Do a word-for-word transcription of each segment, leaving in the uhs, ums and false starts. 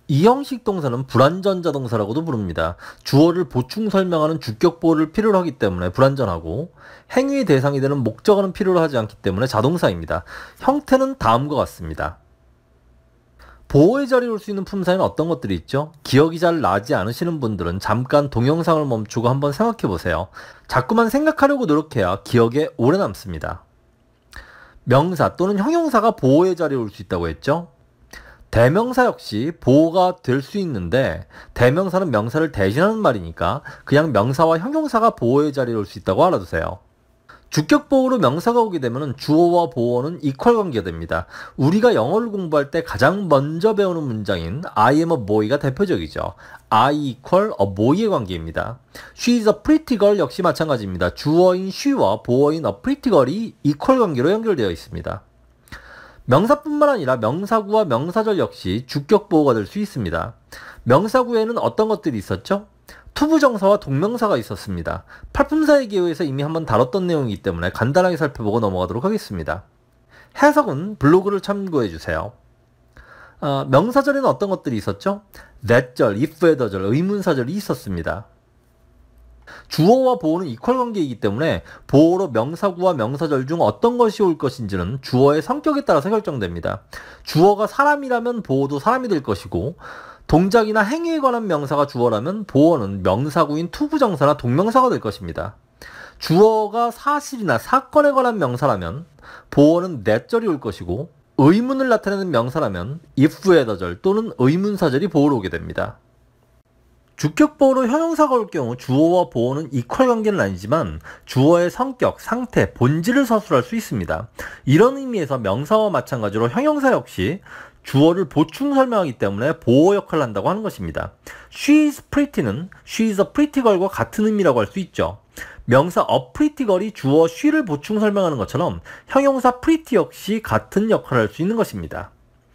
이 형식 동사는 불완전자 동사라고도 부릅니다. 주어를 보충 설명하는 주격 보호를 필요로 하기 때문에 불완전하고 행위의 대상이 되는 목적어는 필요로 하지 않기 때문에 자동사입니다. 형태는 다음과 같습니다. 보호의 자리에 올 수 있는 품사에는 어떤 것들이 있죠? 기억이 잘 나지 않으시는 분들은 잠깐 동영상을 멈추고 한번 생각해 보세요. 자꾸만 생각하려고 노력해야 기억에 오래 남습니다. 명사 또는 형용사가 보호의 자리에 올 수 있다고 했죠? 대명사 역시 보호가 될 수 있는데 대명사는 명사를 대신하는 말이니까 그냥 명사와 형용사가 보호의 자리에 올 수 있다고 알아두세요. 주격 보호로 명사가 오게 되면 주어와 보어는 이퀄 관계가 됩니다. 우리가 영어를 공부할 때 가장 먼저 배우는 문장인 I am a boy가 대표적이죠. I equal a boy의 관계입니다. She is a pretty girl 역시 마찬가지입니다. 주어인 she와 보어인 a pretty girl이 이퀄 관계로 연결되어 있습니다. 명사뿐만 아니라 명사구와 명사절 역시 주격 보호가 될 수 있습니다. 명사구에는 어떤 것들이 있었죠? 투부정사와 동명사가 있었습니다. 팔품사의 기호에서 이미 한번 다뤘던 내용이기 때문에 간단하게 살펴보고 넘어가도록 하겠습니다. 해석은 블로그를 참고해주세요. 어, 명사절에는 어떤 것들이 있었죠? that절, if, whether절, 의문사절이 있었습니다. 주어와 보호는 이퀄 관계이기 때문에 보호로 명사구와 명사절 중 어떤 것이 올 것인지는 주어의 성격에 따라서 결정됩니다. 주어가 사람이라면 보호도 사람이 될 것이고 동작이나 행위에 관한 명사가 주어라면 보어는 명사구인 투부정사나 동명사가 될 것입니다. 주어가 사실이나 사건에 관한 명사라면 보어는 that절이 올 것이고 의문을 나타내는 명사라면 if, whether절 또는 의문사절이 보호로 오게 됩니다. 주격 보호로 형용사가 올 경우 주어와 보어는 이퀄 관계는 아니지만 주어의 성격, 상태, 본질을 서술할 수 있습니다. 이런 의미에서 명사와 마찬가지로 형용사 역시 주어를 보충 설명하기 때문에 보호 역할을 한다고 하는 것입니다. She is pretty는 she is a pretty girl과 같은 의미라고 할 수 있죠. 명사 a pretty girl이 주어 she를 보충 설명하는 것처럼 형용사 pretty 역시 같은 역할을 할 수 있는 것입니다.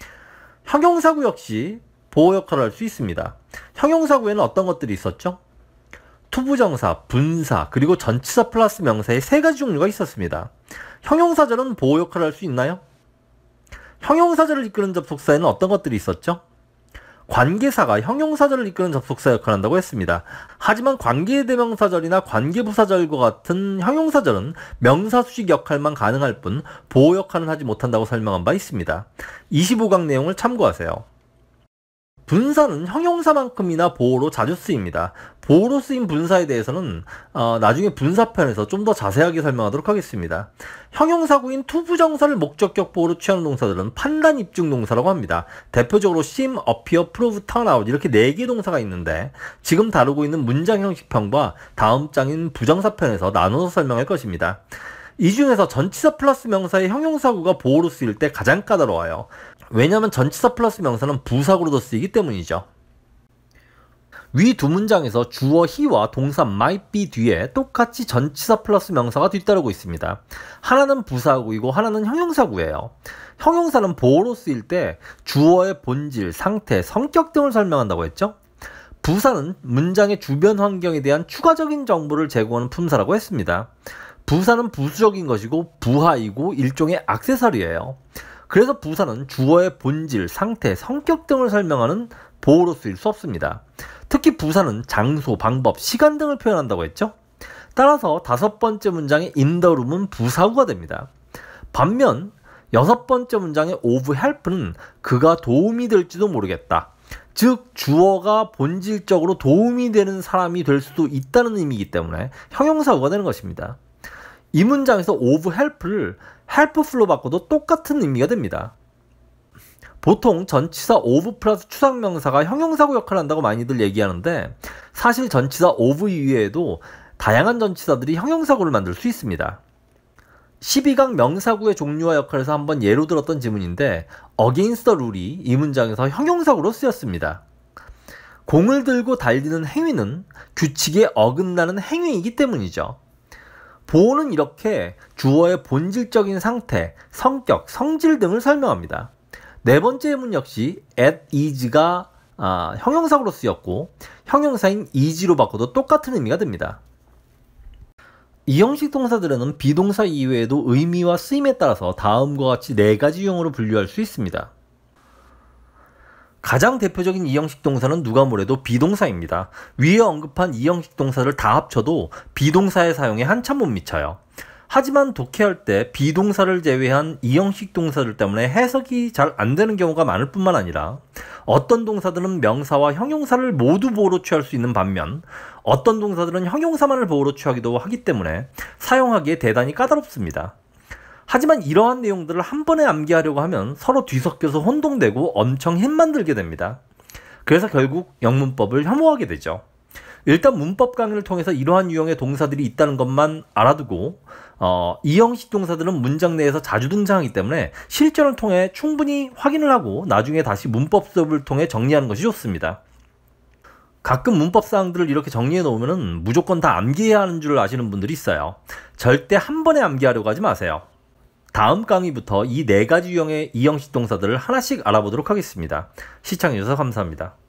형용사구 역시 보호 역할을 할 수 있습니다. 형용사구에는 어떤 것들이 있었죠? 투부정사, 분사, 그리고 전치사 플러스 명사의 세 가지 종류가 있었습니다. 형용사절은 보호 역할을 할 수 있나요? 형용사절을 이끄는 접속사에는 어떤 것들이 있었죠? 관계사가 형용사절을 이끄는 접속사 역할을 한다고 했습니다. 하지만 관계대명사절이나 관계부사절과 같은 형용사절은 명사수식 역할만 가능할 뿐 보호 역할은 하지 못한다고 설명한 바 있습니다. 이십오 강 내용을 참고하세요. 분사는 형용사만큼이나 보호로 자주 쓰입니다. 보호로 쓰인 분사에 대해서는 어, 나중에 분사편에서 좀 더 자세하게 설명하도록 하겠습니다. 형용사구인 투부정사를 목적격 보호로 취하는 동사들은 판단 입증 동사라고 합니다. 대표적으로 seem, appear, prove, turn out 이렇게 네 개의 동사가 있는데 지금 다루고 있는 문장 형식편과 다음 장인 부정사편에서 나눠서 설명할 것입니다. 이 중에서 전치사 플러스 명사의 형용사구가 보호로 쓰일 때 가장 까다로워요. 왜냐하면 전치사 플러스 명사는 부사구로도 쓰이기 때문이죠. 위 두 문장에서 주어 he와 동사 might be 뒤에 똑같이 전치사 플러스 명사가 뒤따르고 있습니다. 하나는 부사구이고 하나는 형용사구예요. 형용사는 보호로 쓰일 때 주어의 본질, 상태, 성격 등을 설명한다고 했죠. 부사는 문장의 주변 환경에 대한 추가적인 정보를 제공하는 품사라고 했습니다. 부사는 부수적인 것이고 부하이고 일종의 액세서리예요. 그래서 부사는 주어의 본질, 상태, 성격 등을 설명하는 보호로 쓰일 수 없습니다. 특히 부사는 장소, 방법, 시간 등을 표현한다고 했죠. 따라서 다섯 번째 문장의 in the room은 부사구가 됩니다. 반면 여섯 번째 문장의 of help는 그가 도움이 될지도 모르겠다. 즉 주어가 본질적으로 도움이 되는 사람이 될 수도 있다는 의미이기 때문에 형용사구가 되는 것입니다. 이 문장에서 of help를 helpful로 바꿔도 똑같은 의미가 됩니다. 보통 전치사 of 플러스 추상명사가 형용사구 역할을 한다고 많이들 얘기하는데 사실 전치사 of 이외에도 다양한 전치사들이 형용사구를 만들 수 있습니다. 십이 강 명사구의 종류와 역할에서 한번 예로 들었던 지문인데 against the rule이 이 문장에서 형용사구로 쓰였습니다. 공을 들고 달리는 행위는 규칙에 어긋나는 행위이기 때문이죠. 보호는 이렇게 주어의 본질적인 상태, 성격, 성질 등을 설명합니다. 네 번째 예문 역시 at is가 아, 형용사구로 쓰였고 형용사인 is로 바꿔도 똑같은 의미가 됩니다. 이 형식 동사들에는 비동사 이외에도 의미와 쓰임에 따라서 다음과 같이 네 가지 유형으로 분류할 수 있습니다. 가장 대표적인 이형식 동사는 누가 뭐래도 비동사입니다. 위에 언급한 이형식 동사를 다 합쳐도 비동사의 사용에 한참 못 미쳐요. 하지만 독해할 때 비동사를 제외한 이형식 동사들 때문에 해석이 잘 안 되는 경우가 많을 뿐만 아니라 어떤 동사들은 명사와 형용사를 모두 보호로 취할 수 있는 반면 어떤 동사들은 형용사만을 보호로 취하기도 하기 때문에 사용하기에 대단히 까다롭습니다. 하지만 이러한 내용들을 한 번에 암기하려고 하면 서로 뒤섞여서 혼동되고 엄청 힘만 들게 됩니다. 그래서 결국 영문법을 혐오하게 되죠. 일단 문법 강의를 통해서 이러한 유형의 동사들이 있다는 것만 알아두고 어, 이 형식 동사들은 문장 내에서 자주 등장하기 때문에 실전을 통해 충분히 확인을 하고 나중에 다시 문법 수업을 통해 정리하는 것이 좋습니다. 가끔 문법 사항들을 이렇게 정리해 놓으면 무조건 다 암기해야 하는 줄 아시는 분들이 있어요. 절대 한 번에 암기하려고 하지 마세요. 다음 강의부터 이 네 가지 유형의 이 형식 동사들을 하나씩 알아보도록 하겠습니다. 시청해주셔서 감사합니다.